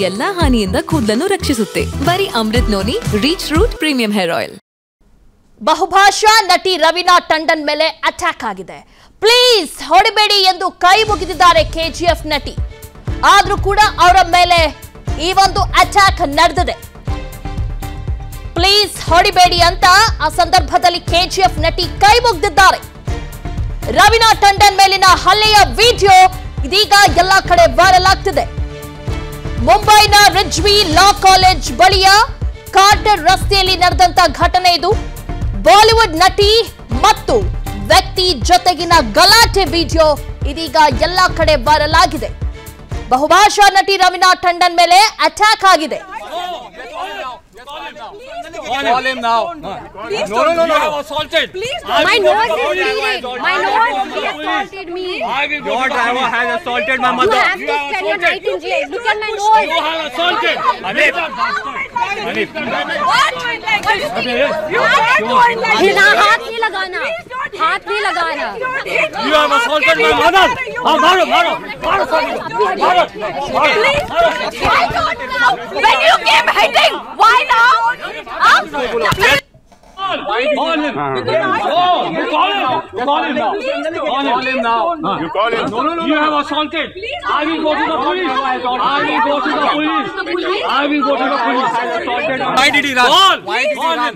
ಎಲ್ಲಾ ಹಾನಿಯಿಂದ ಕೂದಲನ್ನು ರಕ್ಷಿಸುತ್ತೆ. ಬರೀ Amrut noni reach root premium hair oil. ಬಹುಭಾಷಾ ನಟಿ ರವೀನಾ ಟಂಡನ್ ಮೇಲೆ ಅಟ್ಯಾಕ್ ಆಗಿದೆ. ಪ್ಲೀಸ್ ಹೊಡಿಬೇಡಿ ಎಂದು ಕೈ ಮುಗಿದಿದ್ದಾರೆ ಕೆಜಿಎಫ್ ನಟಿ. ಆದ್ರೂ ಕೂಡ ಅವರ ಮೇಲೆ ಈ ಒಂದು ಅಟ್ಯಾಕ್ ನಡೆದಿದೆ. ಪ್ಲೀಸ್ ಹೊಡಿಬೇಡಿ ಅಂತ ಆ ಸಂದರ್ಭದಲ್ಲಿ ಕೆಜಿಎಫ್ ನಟಿ ಕೈ ಮುಗಿದಿದ್ದಾರೆ. ರವೀನಾ ಟಂಡನ್ ಮೇಲಿನ ಹಲ್ಲೆಯ ವಿಡಿಯೋ ಇದೀಗ ಎಲ್ಲಾ ಕಡೆ ವೈರಲ್ ಆಗ್ತಿದೆ. ಮುಂಬೈನ ರಿಜ್ವಿ ಲಾ ಕಾಲೇಜ್ ಬಳಿಯ ಕಾರ್ಟರ್ ರಸ್ತೆಯಲ್ಲಿ ನಡೆದಂತ ಘಟನೆ ಇದು. ಬಾಲಿವುಡ್ ನಟಿ ಮತ್ತು ವ್ಯಕ್ತಿ ಜೊತೆಗಿನ ಗಲಾಟೆ ವಿಡಿಯೋ ಇದೀಗ ಎಲ್ಲಾ ಕಡೆ ವೈರಲ್ ಆಗಿದೆ. ಬಹುಭಾಷಾ ನಟಿ ರವೀನಾ ಟಂಡನ್ ಮೇಲೆ ಅಟ್ಯಾಕ್ ಆಗಿದೆ. Call him now. Please no. You have assaulted. My nose is bleeding. My nose assaulted me. Your driver has assaulted my mother. You have to spend your night in jail. Look at my nose. You have assaulted. Hanif. What? You can't do it like this. हाथ नहीं लगाना. हाथ नहीं लगाना. You have assaulted my mother. मारो. When you came hitting, why now? Call him. You call him now. Call him now. You call him. No. You have assaulted. I will go to the police. I will go to the police. Assaulted. Why did he run? Why did he run?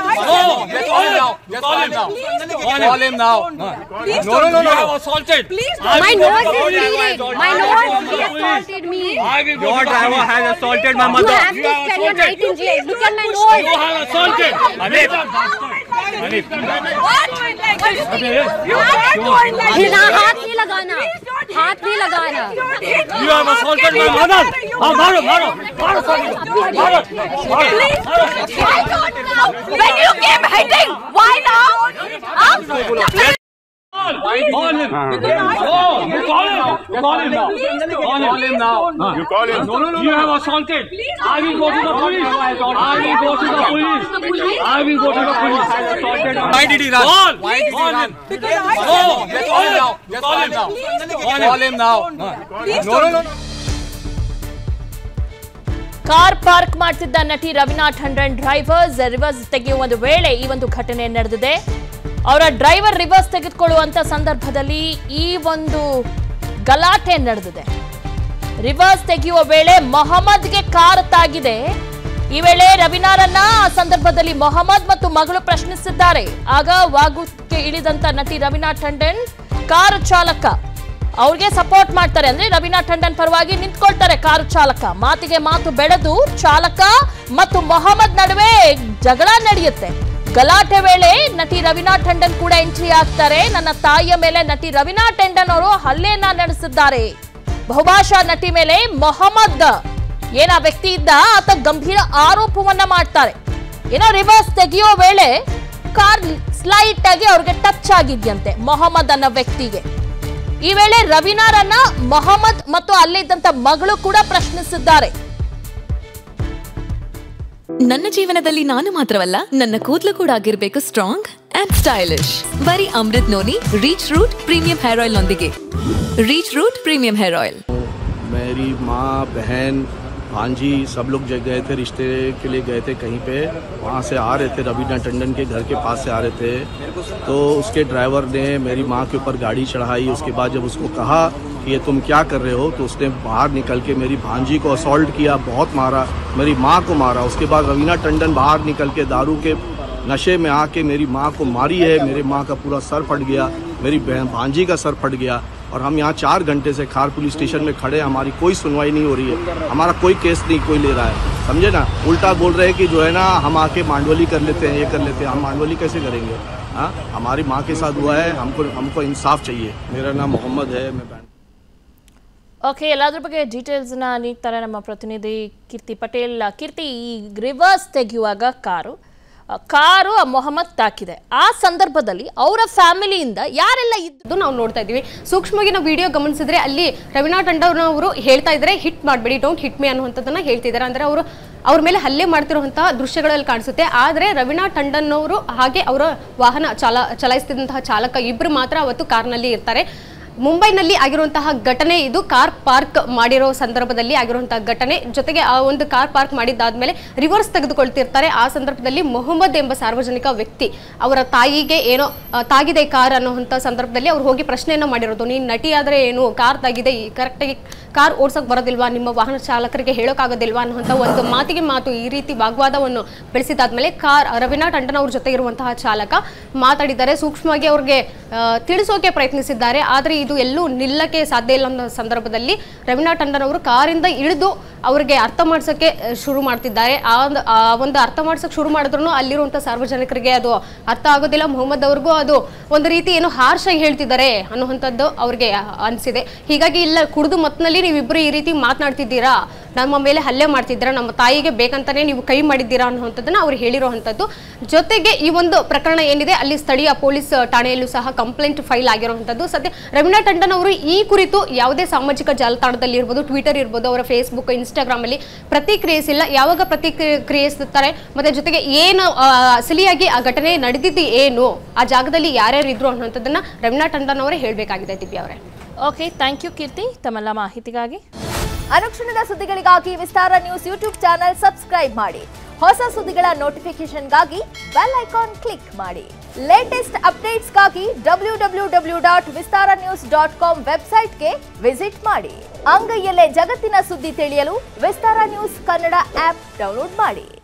Call him now. No. You have assaulted. My nose is bleeding. My nose assaulted me. Your driver has assaulted my mother. You have to spend your night in jail. Look at my nose. You have assaulted. Hanif. What? You can't do it like this. हाथ नहीं लगाना. हाथ नहीं लगाना. You have assaulted my mother. मारो. When you came hitting, why now? Call him. You call him now. You call him. No. You have assaulted. I will go to the police. Assaulted. Why did he run? Call him now. No. Car park ಮಾಡ್ತಿದ್ದ ನಟಿ Raveena Tandon reverse ತೆಗೆಯುವ ಒಂದು ವೇಳೆ ಈ ಒಂದು ಘಟನೆ ನಡೆದಿದೆ. ಅವರ ಡ್ರೈವರ್ ರಿವರ್ಸ್ ತೆಗೆದುಕೊಳ್ಳುವಂತ ಸಂದರ್ಭದಲ್ಲಿ ಈ ಒಂದು ಗಲಾಟೆ ನಡೆದಿದೆ. ರಿವರ್ಸ್ ತೆಗೆಯುವ ವೇಳೆ ಮೊಹಮ್ಮದ್ಗೆ ಕಾರ್ ತಾಗಿದೆ. ಈ ವೇಳೆ ರವೀನಾರನ್ನ ಆ ಸಂದರ್ಭದಲ್ಲಿ ಮೊಹಮ್ಮದ್ ಮತ್ತು ಮಗಳು ಪ್ರಶ್ನಿಸಿದ್ದಾರೆ. ಆಗ ವಾಗ್ವಾದಕ್ಕೆ ಇಳಿದಂತ ನಟಿ ರವೀನಾ ಟಂಡನ್ ಕಾರು ಚಾಲಕ ಅವ್ರಿಗೆ ಸಪೋರ್ಟ್ ಮಾಡ್ತಾರೆ. ಅಂದ್ರೆ ರವೀನಾ ಟಂಡನ್ ಪರವಾಗಿ ನಿಂತ್ಕೊಳ್ತಾರೆ ಕಾರು ಚಾಲಕ. ಮಾತಿಗೆ ಮಾತು ಬೆಳೆದು ಚಾಲಕ ಮತ್ತು ಮೊಹಮ್ಮದ್ ನಡುವೆ ಜಗಳ ನಡೆಯುತ್ತೆ. ಗಲಾಟೆ ವೇಳೆ ನಟಿ ರವೀನಾ ಟಂಡನ್ ಕೂಡ ಎಂಟ್ರಿ ಆಗ್ತಾರೆ. ನನ್ನ ತಾಯಿಯ ಮೇಲೆ ನಟಿ ರವೀನಾ ಟಂಡನ್ ಅವರು ಹಲ್ಲೆಯನ್ನ ನಡೆಸಿದ್ದಾರೆ. ಬಹುಭಾಷಾ ನಟಿ ಮೇಲೆ ಮೊಹಮ್ಮದ್ ಏನ ವ್ಯಕ್ತಿ ಇದ್ದ ಆತ ಗಂಭೀರ ಆರೋಪವನ್ನ ಮಾಡ್ತಾರೆ. ಏನೋ ರಿವರ್ಸ್ ತೆಗೆಯೋ ವೇಳೆ ಕಾರ್ ಸ್ಲೈಟ್ ಆಗಿ ಅವ್ರಿಗೆ ಟಚ್ ಆಗಿದ್ಯಂತೆ ಮೊಹಮ್ಮದ್ ಅನ್ನೋ ವ್ಯಕ್ತಿಗೆ. ಈ ವೇಳೆ ರವೀನಾರನ್ನ ಮೊಹಮ್ಮದ್ ಮತ್ತು ಅಲ್ಲೇ ಇದ್ದಂತ ಮಗಳು ಕೂಡ ಪ್ರಶ್ನಿಸಿದ್ದಾರೆ. ನನ್ನ ಜೀವನದಲ್ಲಿ ನಾನು ಮಾತ್ರವಲ್ಲ, ನನ್ನ ಕೂದಲು ಕೂಡ ಆಗಿರಬೇಕು ಸ್ಟ್ರಾಂಗ್ ಅಂಡ್ ಸ್ಟೈಲಿಶ್. ಬರೀ Amrut noni reach root premium hair oil ನೊಂದಿಗೆ. Reach root premium hair oil. मेरी माँ बहन भांजी सब लोग गए थे, रिश्ते के लिए गए थे कहीं पे, वहाँ से आ रहे थे, रवीना टंडन के घर के पास से आ रहे थे। तो उसके ड्राइवर ने मेरी माँ के ऊपर गाड़ी चढ़ाई। उसके बाद जब उसको कहा कि ये तुम क्या कर रहे हो, तो उसने बाहर निकल के मेरी भांजी को असॉल्ट किया, बहुत मारा, मेरी माँ को मारा। उसके बाद रवीना टंडन बाहर निकल के दारू के नशे में आके मेरी माँ को मारी है। मेरी माँ का पूरा सर फट गया, मेरी भांजी का सर फट गया। और हम यहाँ 4 घंटे से खार पुलिस स्टेशन में खड़े, हमारी कोई सुनवाई नहीं हो रही है, हमारा कोई केस नहीं कोई ले रहा है, समझे ना। उल्टा बोल रहे हैं कि जो है ना हम आके मांडवली कर लेते हैं, ये कर लेते हैं। हम मांडवली कैसे करेंगे? हाँ, हमारी माँ के साथ हुआ है, हमको इंसाफ चाहिए। मेरा नाम मोहम्मद है, मैं ಓಕೆ, ಎಲ್ಲಾದ್ರ ಬಗ್ಗೆ ಡೀಟೇಲ್ಸ್ನ ನೀಡ್ತಾರೆ ನಮ್ಮ ಪ್ರತಿನಿಧಿ ಕೀರ್ತಿ ಪಟೇಲ್. ಕೀರ್ತಿ, ಈ ರಿವರ್ಸ್ ತೆಗೆಯುವಾಗ ಕಾರು ಮೊಹಮ್ಮದ್ ತಾಕಿದೆ. ಆ ಸಂದರ್ಭದಲ್ಲಿ ಅವರ ಫ್ಯಾಮಿಲಿಯಿಂದ ಯಾರೆಲ್ಲ ಇದ್ದು ನಾವು ನೋಡ್ತಾ ಇದ್ದೀವಿ. ಸೂಕ್ಷ್ಮವಾಗಿ ನಾವು ವಿಡಿಯೋ ಗಮನಿಸಿದ್ರೆ ಅಲ್ಲಿ ರವೀನಾ ಟಂಡನ್ ಅವರು ಹೇಳ್ತಾ ಇದ್ದಾರೆ, ಹಿಟ್ ಮಾಡಬೇಡಿ, ಡೋಂಟ್ ಹಿಟ್ ಮಿ ಅನ್ನುವಂಥದ್ದನ್ನ ಹೇಳ್ತಿದ್ದಾರೆ. ಅಂದ್ರೆ ಅವರು ಅವ್ರ ಮೇಲೆ ಹಲ್ಲೆ ಮಾಡ್ತಿರುವಂತಹ ದೃಶ್ಯಗಳಲ್ಲಿ ಕಾಣಿಸುತ್ತೆ. ಆದರೆ ರವೀನಾ ಟಂಡನ್ ಅವರು ಹಾಗೆ ಅವರ ವಾಹನ ಚಲಾಯಿಸ್ತಿದ್ದಂತಹ ಚಾಲಕ ಇಬ್ಬರು ಮಾತ್ರ ಅವತ್ತು ಕಾರ್ನಲ್ಲಿ ಇರ್ತಾರೆ. ಮುಂಬೈನಲ್ಲಿ ಆಗಿರುವಂತಹ ಘಟನೆ ಇದು. ಕಾರ್ ಪಾರ್ಕ್ ಮಾಡಿರೋ ಸಂದರ್ಭದಲ್ಲಿ ಆಗಿರುವಂತಹ ಘಟನೆ. ಜೊತೆಗೆ ಆ ಒಂದು ಕಾರ್ ಪಾರ್ಕ್ ಮಾಡಿದ್ದಾದ್ಮೇಲೆ ರಿವರ್ಸ್ ತೆಗೆದುಕೊಳ್ತಿರ್ತಾರೆ. ಆ ಸಂದರ್ಭದಲ್ಲಿ ಮೊಹಮ್ಮದ್ ಎಂಬ ಸಾರ್ವಜನಿಕ ವ್ಯಕ್ತಿ ಅವರ ತಾಯಿಗೆ ಏನೋ ತಾಗಿದೆ ಕಾರ್ ಅನ್ನುವಂಥ ಸಂದರ್ಭದಲ್ಲಿ ಅವ್ರು ಹೋಗಿ ಪ್ರಶ್ನೆಯನ್ನ ಮಾಡಿರೋದು, ನೀನು ನಟಿ ಆದ್ರೆ ಏನು, ಕಾರ್ ತಾಗಿದೆ, ಕರೆಕ್ಟಾಗಿ ಕಾರ್ ಓಡ್ಸಕ್ ಬರೋದಿಲ್ವಾ, ನಿಮ್ಮ ವಾಹನ ಚಾಲಕರಿಗೆ ಹೇಳೋಕ್ಕಾಗೋದಿಲ್ವಾ ಅನ್ನುವಂಥ ಒಂದು ಮಾತಿಗೆ ಮಾತು ಈ ರೀತಿ ವಾಗ್ವಾದವನ್ನು ಬೆಳೆಸಿದಾದ್ಮೇಲೆ ರವೀನಾ ಟಂಡನ್ ಅವ್ರ ಜೊತೆ ಇರುವಂತಹ ಚಾಲಕ ಮಾತಾಡಿದ್ದಾರೆ. ಸೂಕ್ಷ್ಮವಾಗಿ ಅವ್ರಿಗೆ ತಿಳಿಸೋಕೆ ಪ್ರಯತ್ನಿಸಿದ್ದಾರೆ. ಆದರೆ ಇದು ಎಲ್ಲೂ ನಿಲ್ಲಕ್ಕೆ ಸಾಧ್ಯ ಇಲ್ಲ ಅನ್ನೋ ಸಂದರ್ಭದಲ್ಲಿ ರವೀನಾ ಟಂಡನ್ ಅವರು ಕಾರಿಂದ ಇಳಿದು ಅವರಿಗೆ ಅರ್ಥ ಮಾಡ್ಸೋಕ್ಕೆ ಶುರು ಮಾಡ್ತಿದ್ದಾರೆ. ಆ ಒಂದು ಅರ್ಥ ಮಾಡ್ಸೋಕೆ ಶುರು ಮಾಡಿದ್ರು ಅಲ್ಲಿರುವಂಥ ಸಾರ್ವಜನಿಕರಿಗೆ ಅದು ಅರ್ಥ ಆಗೋದಿಲ್ಲ. ಮೊಹಮ್ಮದ್ ಅವ್ರಿಗೂ ಅದು ಒಂದು ರೀತಿ ಏನೋ ಹಾರ್ಷಾಗಿ ಹೇಳ್ತಿದ್ದಾರೆ ಅನ್ನುವಂಥದ್ದು ಅವ್ರಿಗೆ ಅನಿಸಿದೆ. ಹೀಗಾಗಿ ಇಲ್ಲ, ಕುಡಿದು ಮತ್ತಿನಲ್ಲಿ ನೀವಿಬ್ಬರು ಈ ರೀತಿ ಮಾತನಾಡ್ತಿದ್ದೀರಾ, ನಮ್ಮ ಮೇಲೆ ಹಲ್ಲೆ ಮಾಡ್ತಿದ್ದೀರಾ, ನಮ್ಮ ತಾಯಿಗೆ ಬೇಕಂತಾನೆ ನೀವು ಕೈ ಮಾಡಿದ್ದೀರಾ ಅನ್ನುವಂಥದ್ದನ್ನ ಅವ್ರು ಹೇಳಿರುವಂಥದ್ದು. ಜೊತೆಗೆ ಈ ಒಂದು ಪ್ರಕರಣ ಏನಿದೆ ಅಲ್ಲಿ ಸ್ಥಳೀಯ ಪೊಲೀಸ್ ಠಾಣೆಯಲ್ಲೂ ಸಹ ಕಂಪ್ಲೇಂಟ್ ಫೈಲ್ ಆಗಿರುವಂಥದ್ದು. ಸದ್ಯ ರವೀನಾ ಟಂಡನ್ ಅವರು ಈ ಕುರಿತು ಯಾವುದೇ ಸಾಮಾಜಿಕ ಜಾಲತಾಣದಲ್ಲಿ ಇರ್ಬೋದು, ಟ್ವಿಟರ್ ಇರ್ಬೋದು, ಅವರ ಫೇಸ್ಬುಕ್, ಇನ್ಸ್ಟಾಗ್ರಾಮ್ ಅಲ್ಲಿ ಪ್ರತಿಕ್ರಿಯಿಸಿಲ್ಲ. ಯಾವಾಗ ಪ್ರತಿಕ್ರಿಯಿಸುತ್ತಾರೆ ಮತ್ತೆ ಜೊತೆಗೆ ಏನು ಅಸಲಿಯಾಗಿ ಆ ಘಟನೆ ನಡೆದಿದ್ದು ಏನು, ಆ ಜಾಗದಲ್ಲಿ ಯಾರ್ಯಾರು ಇದ್ರು ಅನ್ನುವಂಥದ್ದನ್ನ ರವೀನಾ ಟಂಡನ್ ಅವರೇ ಹೇಳಬೇಕಾಗಿದೆ. ದಿವ್ಯಾ ಅವರೇ. ಓಕೆ, ಥ್ಯಾಂಕ್ ಯು ಕೀರ್ತಿ ತಮ್ಮೆಲ್ಲ ಮಾಹಿತಿಗಾಗಿ. ಅನುಕ್ಷಣದ ಸುದ್ದಿಗಳಿಗಾಗಿ Vistara news YouTube channel subscribe ಮಾಡಿ. ಹೊಸ ಸುದ್ದಿಗಳ ನೋಟಿಫಿಕೇಶನ್ಗಾಗಿ ಬೆಲ್ ಐಕಾನ್ ಕ್ಲಿಕ್ ಮಾಡಿ. ಲೇಟೆಸ್ಟ್ ಅಪ್ಡೇಟ್ಸ್ಗಾಗಿ www.vistaranews.com ವೆಬ್ಸೈಟ್ಗೆ ವಿಸಿಟ್ ಮಾಡಿ. ಅಂಗೈಯಲ್ಲೇ ಜಗತ್ತಿನ ಸುದ್ದಿ ತಿಳಿಯಲು Vistara news Kannada app download ಮಾಡಿ.